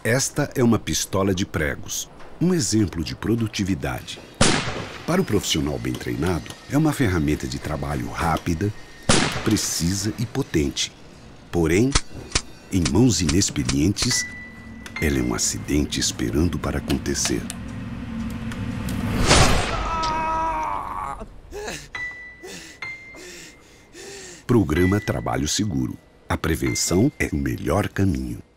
Esta é uma pistola de pregos, um exemplo de produtividade. Para o profissional bem treinado, é uma ferramenta de trabalho rápida, precisa e potente. Porém, em mãos inexperientes, ela é um acidente esperando para acontecer. Programa Trabalho Seguro. A prevenção é o melhor caminho.